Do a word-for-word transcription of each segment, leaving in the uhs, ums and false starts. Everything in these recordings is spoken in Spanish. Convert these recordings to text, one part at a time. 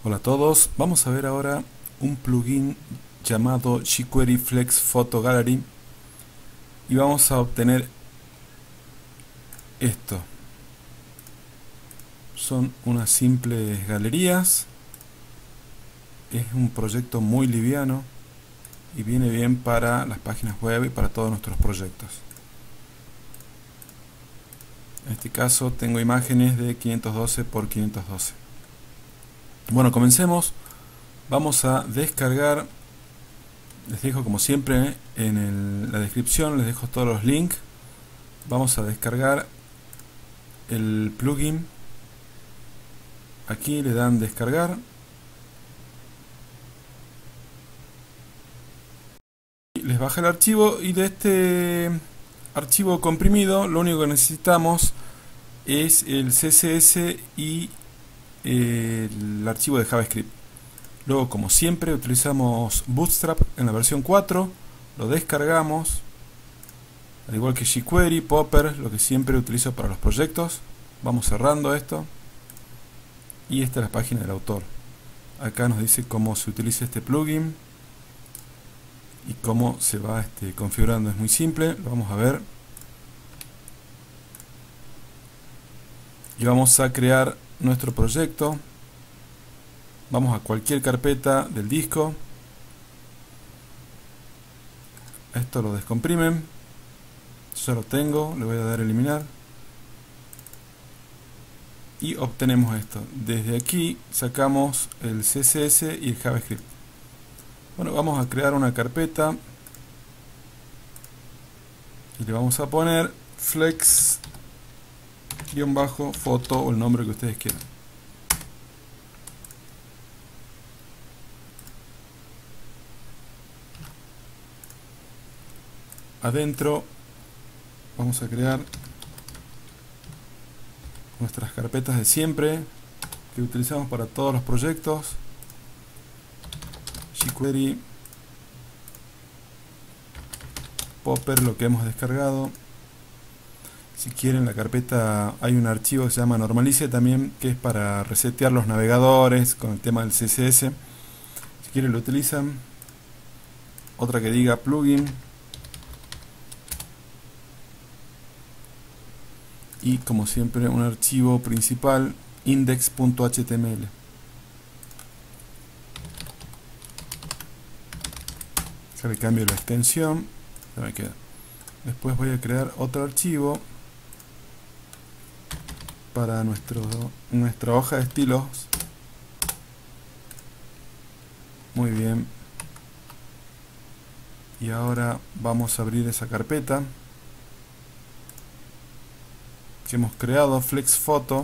Hola a todos, vamos a ver ahora un plugin llamado jQuery Flex Photo Gallery y vamos a obtener esto. Son unas simples galerías, es un proyecto muy liviano y viene bien para las páginas web y para todos nuestros proyectos. En este caso tengo imágenes de quinientos doce por quinientos doce. Bueno, comencemos. Vamos a descargar, les dejo como siempre en el, la descripción, les dejo todos los links. Vamos a descargar el plugin. Aquí le dan descargar. Les baja el archivo y de este archivo comprimido lo único que necesitamos es el C S S y el archivo de JavaScript. Luego, como siempre, utilizamos Bootstrap en la versión cuatro, lo descargamos, al igual que jQuery, Popper, lo que siempre utilizo para los proyectos. Vamos cerrando esto y esta es la página del autor. Acá nos dice cómo se utiliza este plugin y cómo se va este, configurando. Es muy simple, lo vamos a ver. Y vamos a crear nuestro proyecto. Vamos a cualquier carpeta del disco. Esto lo descomprimen. Ya lo tengo, le voy a dar a eliminar. Y obtenemos esto. Desde aquí sacamos el C S S y el JavaScript. Bueno, vamos a crear una carpeta. Y le vamos a poner flex guión bajo foto o el nombre que ustedes quieran. Adentro vamos a crear nuestras carpetas de siempre que utilizamos para todos los proyectos. jQuery, Popper, lo que hemos descargado. Si quieren, la carpeta hay un archivo que se llama normalize también, que es para resetear los navegadores con el tema del C S S. Si quieren, lo utilizan. Otra que diga plugin. Y como siempre un archivo principal index punto H T M L. Ya le cambio la extensión, ya me queda. Después voy a crear otro archivo para nuestro, nuestra hoja de estilos. Muy bien. Y ahora vamos a abrir esa carpeta que hemos creado, Flex Photo,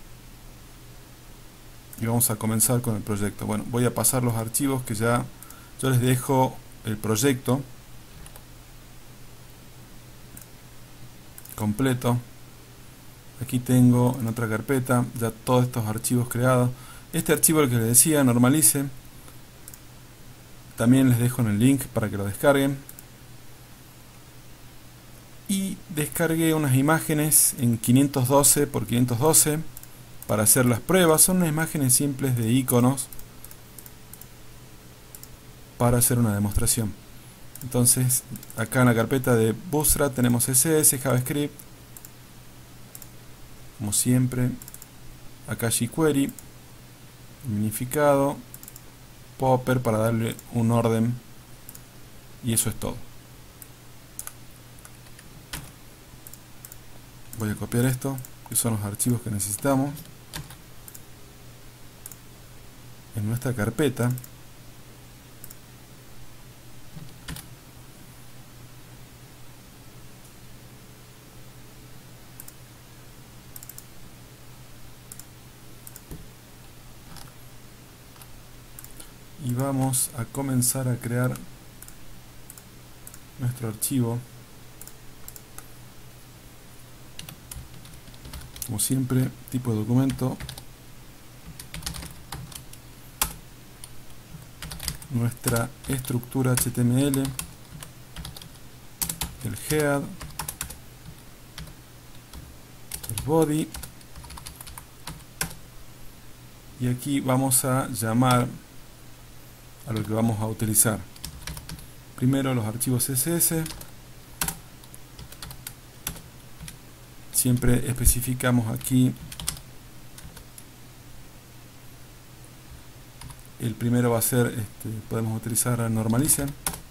y vamos a comenzar con el proyecto. Bueno, voy a pasar los archivos que ya yo les dejo el proyecto completo. Aquí tengo en otra carpeta ya todos estos archivos creados. Este archivo, el que les decía, normalice, también les dejo en el link para que lo descarguen. Y descargué unas imágenes en quinientos doce por quinientos doce para hacer las pruebas. Son unas imágenes simples de iconos para hacer una demostración. Entonces, acá en la carpeta de Bootstrap tenemos C S S, JavaScript, como siempre. Acá jQuery, minificado, Popper para darle un orden, y eso es todo. Voy a copiar esto, que son los archivos que necesitamos, en nuestra carpeta. Y vamos a comenzar a crear nuestro archivo. Como siempre, tipo de documento, nuestra estructura H T M L, el head, el body, y aquí vamos a llamar a lo que vamos a utilizar. Primero los archivos C S S. Siempre especificamos aquí. El primero va a ser, este, podemos utilizar a Normalizer.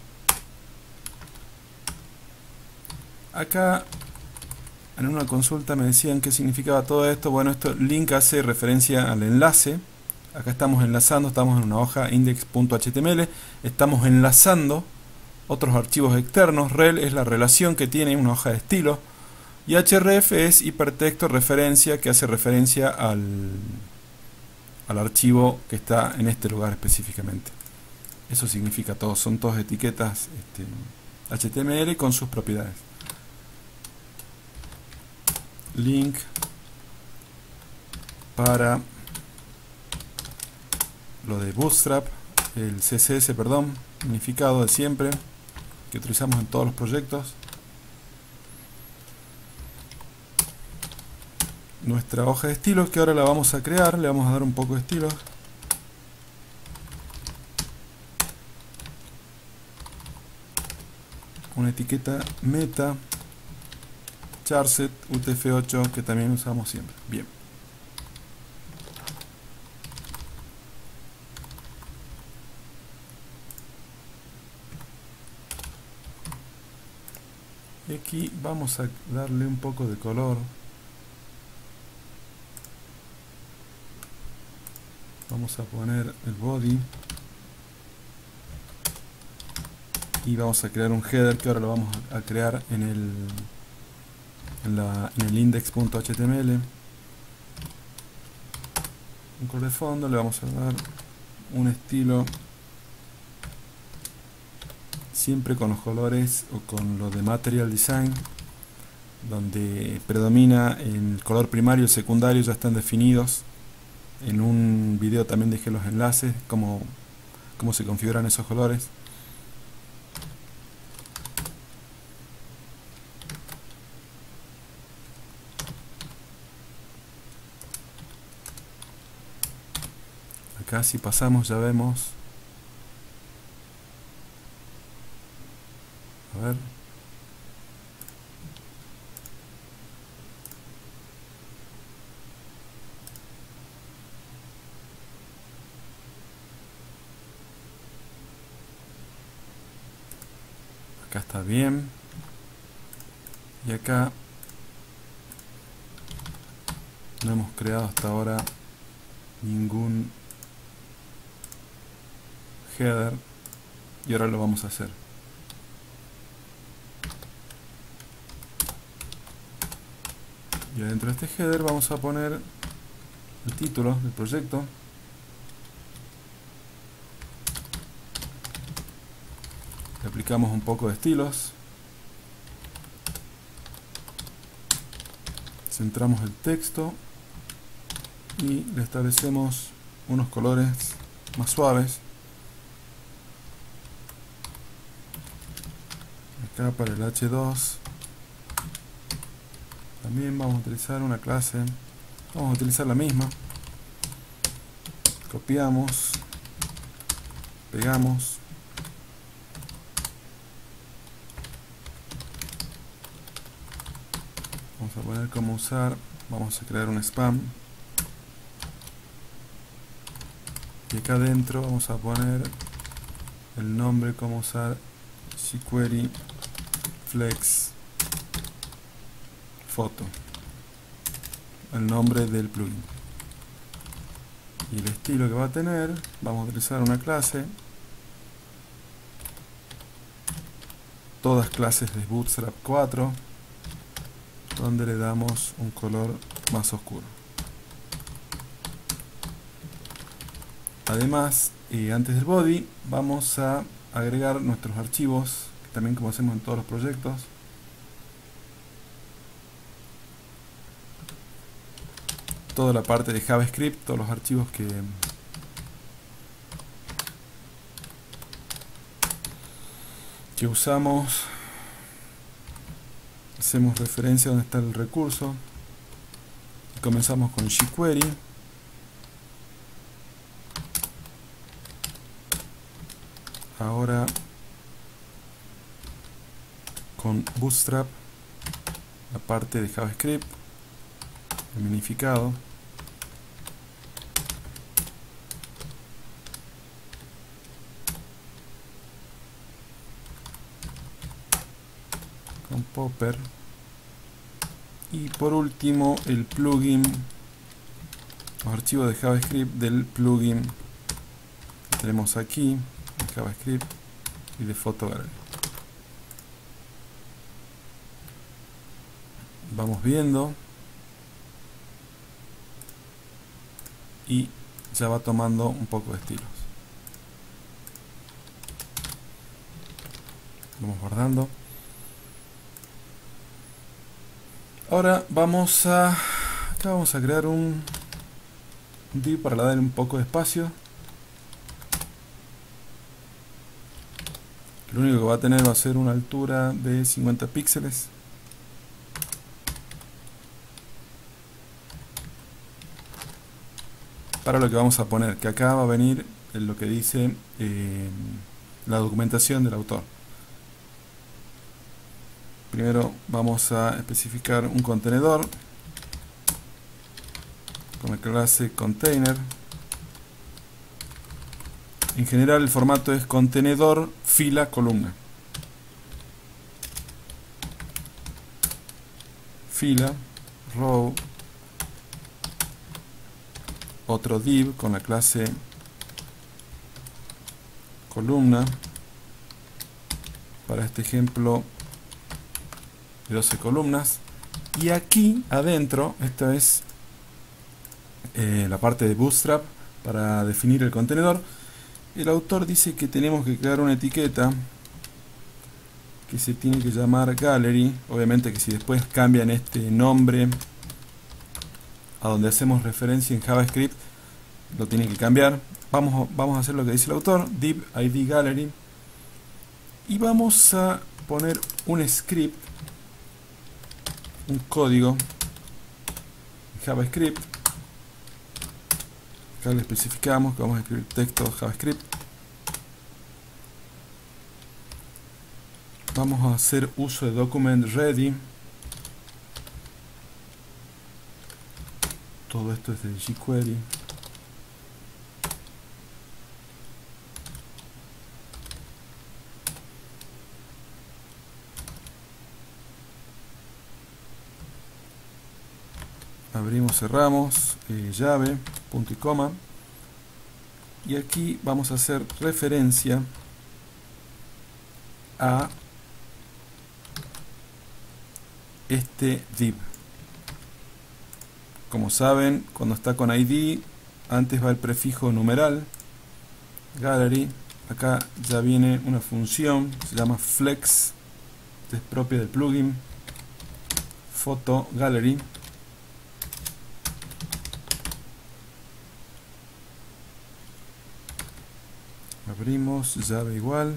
Acá en una consulta me decían qué significaba todo esto. Bueno, esto link hace referencia al enlace. Acá estamos enlazando, estamos en una hoja index.html, estamos enlazando otros archivos externos. Rel es la relación que tiene una hoja de estilo, y href es hipertexto referencia, que hace referencia al, al archivo que está en este lugar específicamente. Eso significa todo, son todas etiquetas este, H T M L con sus propiedades. Link para lo de Bootstrap, el C S S, perdón, unificado de siempre, que utilizamos en todos los proyectos. Nuestra hoja de estilos, que ahora la vamos a crear, le vamos a dar un poco de estilos. Una etiqueta meta, charset, U T F ocho, que también usamos siempre. Bien. Y aquí vamos a darle un poco de color. Vamos a poner el body. Y vamos a crear un header que ahora lo vamos a crear en el, en la, en el index.html. Un color de fondo, le vamos a dar un estilo siempre con los colores o con lo de Material Design, donde predomina el color primario y el secundario ya están definidos. En un video también dejé los enlaces, cómo, cómo se configuran esos colores. Acá si pasamos ya vemos. A ver. Acá está bien. Y acá no hemos creado hasta ahora ningún header, y ahora lo vamos a hacer. Y dentro de este header vamos a poner el título del proyecto. Le aplicamos un poco de estilos. Centramos el texto y le establecemos unos colores más suaves. Acá para el H dos también vamos a utilizar una clase, vamos a utilizar la misma. Copiamos, pegamos, vamos a poner cómo usar, vamos a crear un spam, y acá adentro vamos a poner el nombre, cómo usar jQuery Flex Photo, el nombre del plugin, y el estilo que va a tener. Vamos a utilizar una clase, todas clases de Bootstrap cuatro, donde le damos un color más oscuro. Además, eh, antes del body vamos a agregar nuestros archivos, también como hacemos en todos los proyectos. Toda la parte de JavaScript, todos los archivos que que usamos, hacemos referencia a donde está el recurso. Comenzamos con jQuery. ahora con Bootstrap la parte de JavaScript, el minificado. Con Popper. Y por último el plugin, los archivos de JavaScript del plugin que tenemos aquí, de JavaScript y de Photo Gallery. Vamos viendo y ya va tomando un poco de estilos. Vamos guardando. Ahora vamos a acá vamos a crear un, un div para darle un poco de espacio. Lo único que va a tener va a ser una altura de cincuenta píxeles. Para lo que vamos a poner, que acá va a venir lo que dice eh, la documentación del autor. Primero vamos a especificar un contenedor con la clase container. En general el formato es contenedor, fila, columna. Fila, row, otro div con la clase columna. Para este ejemplo de doce columnas. Y aquí adentro, esta es eh, la parte de Bootstrap para definir el contenedor. El autor dice que tenemos que crear una etiqueta que se tiene que llamar Gallery. Obviamente que si después cambian este nombre a donde hacemos referencia en JavaScript, lo tienen que cambiar. Vamos, vamos a hacer lo que dice el autor, div I D Gallery, y vamos a poner un script, un código JavaScript. Acá le especificamos que vamos a escribir texto JavaScript. Vamos a hacer uso de document ready. Todo esto es de jQuery. Abrimos, cerramos, eh, llave, punto y coma, y aquí vamos a hacer referencia a este div. Como saben, cuando está con I D, antes va el prefijo numeral, gallery. Acá ya viene una función, se llama flex, que es propia del plugin Photo Gallery. Abrimos, llave igual,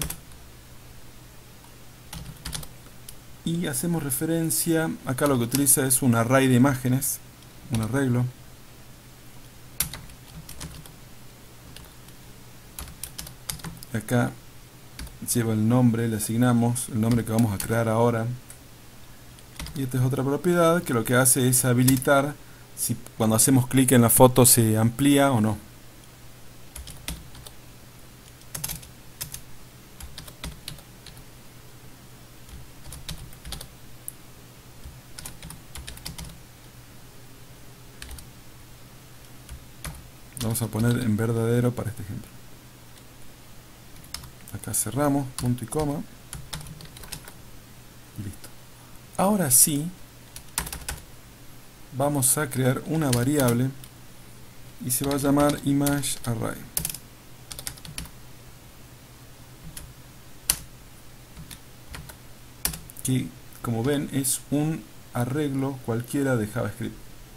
y hacemos referencia. Acá lo que utiliza es un array de imágenes, un arreglo. Acá lleva el nombre, le asignamos el nombre que vamos a crear ahora. Y esta es otra propiedad que lo que hace es habilitar si cuando hacemos clic en la foto se amplía o no. Vamos a poner en verdadero para este ejemplo. Acá cerramos, punto y coma. Listo. Ahora sí, vamos a crear una variable y se va a llamar ImageArray. Que, como ven, es un arreglo cualquiera de JavaScript.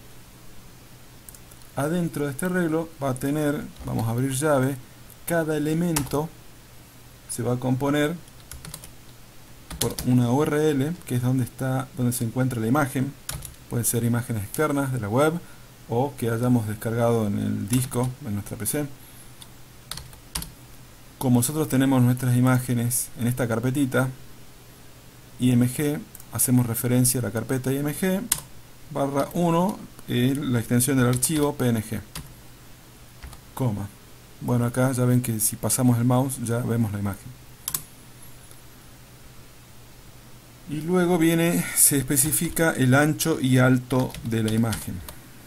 Adentro de este arreglo va a tener, vamos a abrir llave, cada elemento se va a componer por una U R L, que es donde está, donde se encuentra la imagen. Pueden ser imágenes externas de la web o que hayamos descargado en el disco en nuestra P C. como nosotros tenemos nuestras imágenes en esta carpetita img, hacemos referencia a la carpeta img barra uno, eh, la extensión del archivo png, coma. Bueno, acá ya ven que si pasamos el mouse ya vemos la imagen. Y luego viene, se especifica el ancho y alto de la imagen,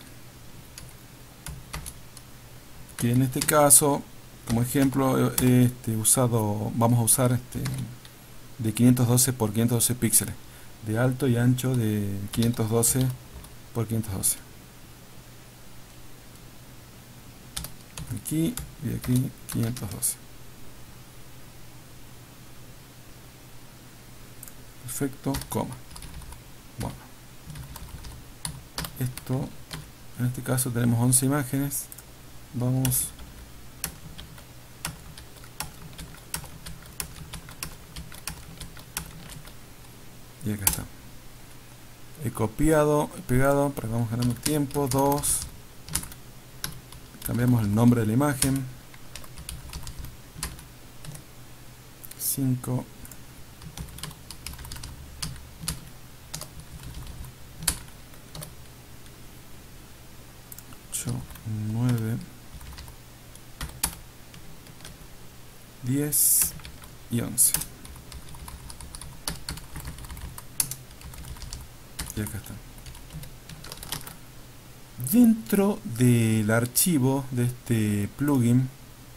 que en este caso, como ejemplo, este, usado, vamos a usar este, de quinientos doce por quinientos doce píxeles, de alto y ancho de quinientos doce por quinientos doce. Aquí y aquí quinientos doce. Perfecto, coma. Bueno, esto, en este caso tenemos once imágenes. Vamos y acá está. He copiado, he pegado para que vamos ganando tiempo. Dos. Cambiamos el nombre de la imagen. Cinco. Ocho. Nueve. Diez y once. Y acá está. Dentro del archivo de este plugin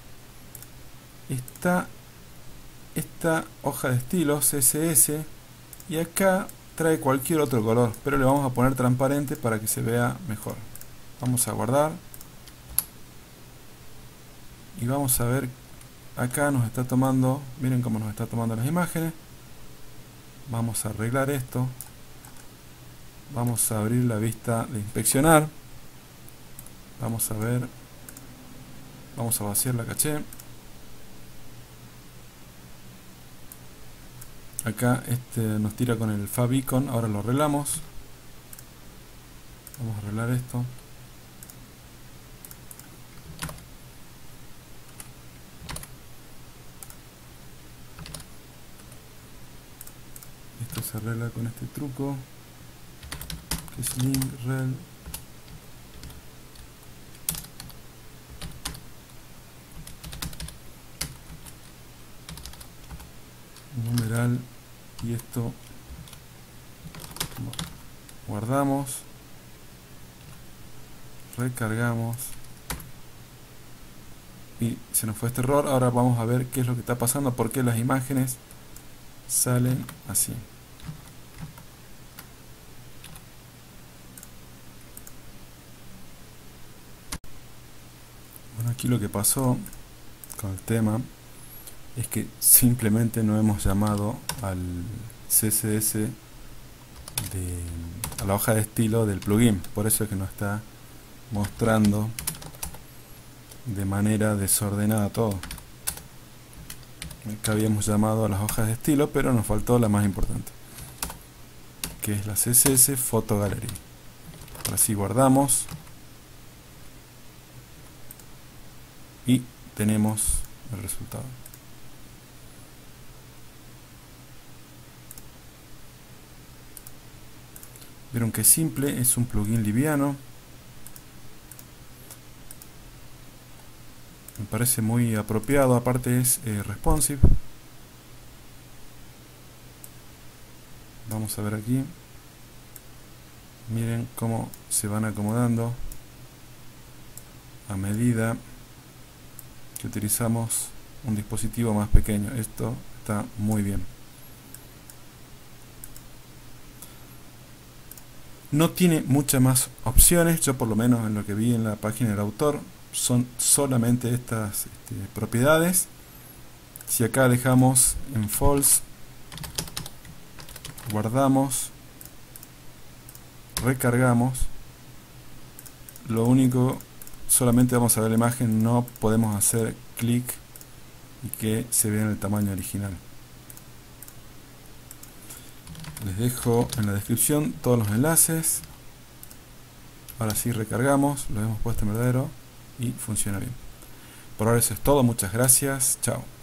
está esta hoja de estilos C S S, y acá trae cualquier otro color, pero le vamos a poner transparente para que se vea mejor. Vamos a guardar y vamos a ver. Acá nos está tomando, miren cómo nos está tomando las imágenes. Vamos a arreglar esto. Vamos a abrir la vista de inspeccionar. Vamos a ver. Vamos a vaciar la caché. Acá este nos tira con el favicon. Ahora lo arreglamos. Vamos a arreglar esto. Esto se arregla con este truco, que es link rel. Numeral, y esto guardamos, recargamos y se nos fue este error. Ahora vamos a ver qué es lo que está pasando, por qué las imágenes salen así. Bueno, aquí lo que pasó con el tema es que simplemente no hemos llamado al C S S de, a la hoja de estilo del plugin, por eso es que nos está mostrando de manera desordenada todo. Acá habíamos llamado a las hojas de estilo, pero nos faltó la más importante, que es la C S S Photo Gallery. Ahora sí guardamos y tenemos el resultado. Vieron que es simple, es un plugin liviano. Me parece muy apropiado, aparte es eh, responsive. Vamos a ver aquí. Miren cómo se van acomodando a medida que utilizamos un dispositivo más pequeño. Esto está muy bien. No tiene muchas más opciones, yo por lo menos en lo que vi en la página del autor son solamente estas este, propiedades. Si acá dejamos en false, guardamos, recargamos, lo único, solamente vamos a ver la imagen, no podemos hacer clic y que se vea en el tamaño original. Les dejo en la descripción todos los enlaces. Ahora sí recargamos, lo hemos puesto en verdadero y funciona bien. Por ahora eso es todo, muchas gracias, chao.